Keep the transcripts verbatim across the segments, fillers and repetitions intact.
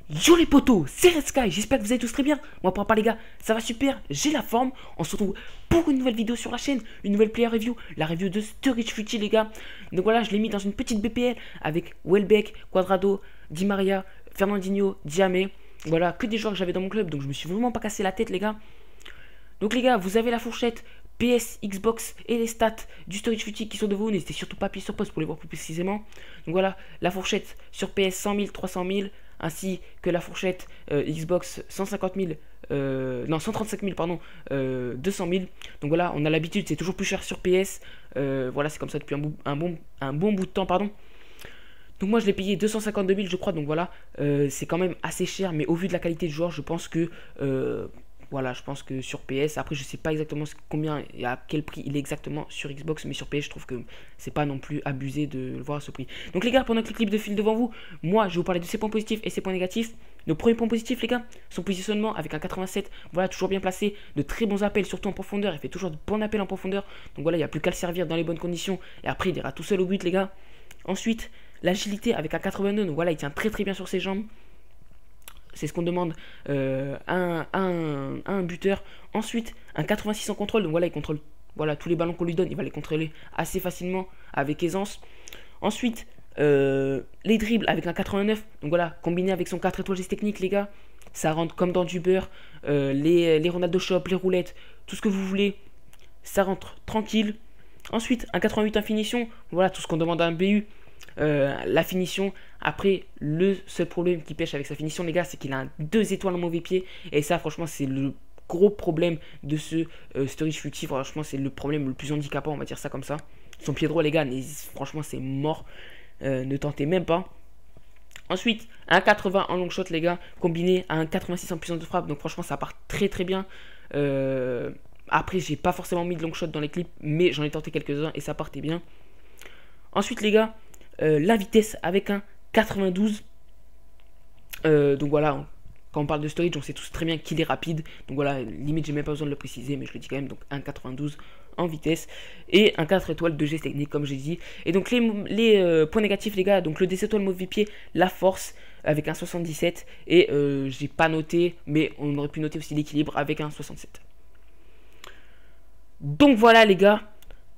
Yo les potos, c'est Red Sky, j'espère que vous allez tous très bien. Moi pour ma part les gars, ça va super, j'ai la forme. On se retrouve pour une nouvelle vidéo sur la chaîne, une nouvelle player review, la review de Sturridge Futty les gars. Donc voilà, je l'ai mis dans une petite B P L avec Welbeck, Cuadrado, Di Maria, Fernandinho, Diamé. Voilà, que des joueurs que j'avais dans mon club, donc je me suis vraiment pas cassé la tête les gars. Donc les gars, vous avez la fourchette P S, Xbox et les stats du Sturridge Futty qui sont devant vous. N'hésitez surtout pas à appuyer sur pause pour les voir plus précisément. Donc voilà, la fourchette sur P S cent mille, trois cent mille, ainsi que la fourchette euh, Xbox cent cinquante mille, euh, non cent trente-cinq mille pardon, euh, deux cent mille. Donc voilà, on a l'habitude, c'est toujours plus cher sur P S. Euh, voilà, c'est comme ça depuis un, bout, un, bon, un bon bout de temps, pardon. Donc moi je l'ai payé deux cent cinquante-deux mille je crois, donc voilà, euh, c'est quand même assez cher, mais au vu de la qualité du joueur, je pense que... Euh, Voilà, je pense que sur P S, après je sais pas exactement combien et à quel prix il est exactement sur Xbox, mais sur P S je trouve que c'est pas non plus abusé de le voir à ce prix. Donc les gars, pendant que le clip défile devant vous, moi je vais vous parler de ses points positifs et ses points négatifs. Nos premiers points positifs les gars, son positionnement avec un quatre-vingt-sept, voilà, toujours bien placé, de très bons appels, surtout en profondeur, il fait toujours de bons appels en profondeur. Donc voilà, il n'y a plus qu'à le servir dans les bonnes conditions et après il ira tout seul au but les gars. Ensuite, l'agilité avec un quatre-vingt-deux, donc voilà, il tient très très bien sur ses jambes. C'est ce qu'on demande euh, à, un, à, un, à un buteur. Ensuite, un quatre-vingt-six en contrôle. Donc voilà, il contrôle voilà, tous les ballons qu'on lui donne. Il va les contrôler assez facilement, avec aisance. Ensuite, euh, les dribbles avec un quatre-vingt-neuf. Donc voilà, combiné avec son quatre étoiles geste technique, les gars. Ça rentre comme dans du beurre. Euh, les, les Ronaldo Shop, les roulettes, tout ce que vous voulez. Ça rentre tranquille. Ensuite, un quatre-vingt-huit en finition. Voilà, tout ce qu'on demande à un B U. Euh, la finition. Après, le seul problème qui pêche avec sa finition les gars, c'est qu'il a un deux étoiles en mauvais pied, et ça franchement c'est le gros problème de ce euh, Sturridge Futty. Franchement c'est le problème le plus handicapant, on va dire ça comme ça. Son pied droit les gars, franchement c'est mort, euh, ne tentez même pas. Ensuite, un quatre-vingts en long shot les gars, combiné à un quatre-vingt-six en puissance de frappe, donc franchement ça part très très bien. euh, Après j'ai pas forcément mis de long shot dans les clips, mais j'en ai tenté quelques-uns et ça partait bien. Ensuite les gars, euh, la vitesse avec un quatre-vingt-douze. Euh, donc voilà, quand on parle de Sturridge, on sait tous très bien qu'il est rapide. Donc voilà, limite j'ai même pas besoin de le préciser, mais je le dis quand même. Donc un quatre-vingt-douze en vitesse et un quatre étoiles de geste technique comme j'ai dit. Et donc les, les euh, points négatifs les gars, donc le deux étoiles mauvais pied, la force avec un soixante-dix-sept. Et euh, j'ai pas noté, mais on aurait pu noter aussi l'équilibre avec un soixante-sept. Donc voilà les gars,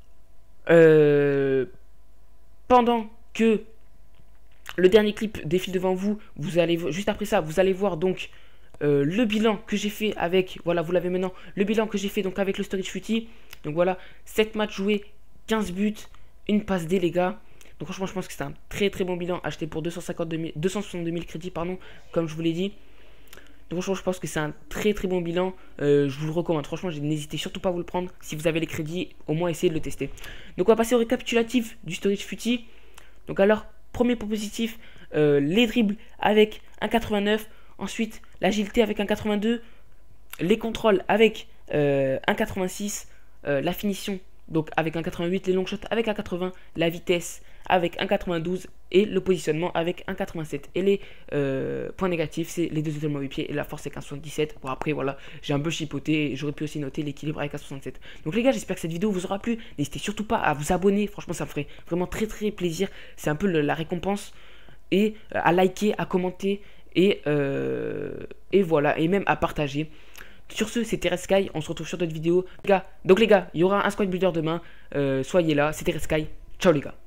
euh, pendant que le dernier clip défile devant vous, vous allez juste après ça, vous allez voir donc euh, le bilan que j'ai fait avec, voilà, vous l'avez maintenant, le bilan que j'ai fait donc avec le Sturridge Futty. Donc voilà, sept matchs joués, quinze buts, une passe D les gars. Donc franchement, je pense que c'est un très très bon bilan, acheté pour deux cent cinquante-deux mille, deux cent soixante-deux mille crédits, pardon, comme je vous l'ai dit. Donc franchement, je pense que c'est un très très bon bilan. Euh, je vous le recommande. Franchement, n'hésitez surtout pas à vous le prendre. Si vous avez les crédits, au moins essayez de le tester. Donc on va passer au récapitulatif du Sturridge Futty. Donc alors, premier point positif, euh, les dribbles avec un quatre-vingt-neuf. Ensuite, l'agilité avec un quatre-vingt-deux. Les contrôles avec euh, un quatre-vingt-six. Euh, la finition donc avec un quatre-vingt-huit. Les long shots avec un quatre-vingts. La vitesse avec un quatre-vingt-douze. Et le positionnement avec un quatre-vingt-sept. Et les euh, points négatifs, c'est les deux étoiles mauvais pied et la force avec un soixante-dix-sept. Bon après voilà, j'ai un peu chipoté. J'aurais pu aussi noter l'équilibre avec un soixante-sept. Donc les gars, j'espère que cette vidéo vous aura plu. N'hésitez surtout pas à vous abonner. Franchement, ça me ferait vraiment très très plaisir. C'est un peu le, la récompense. Et euh, à liker, à commenter. Et, euh, et voilà, et même à partager. Sur ce, c'était Red Sky. On se retrouve sur d'autres vidéos. Les gars, donc les gars, il y aura un squad builder demain. Euh, soyez là. C'était Red Sky. Ciao les gars.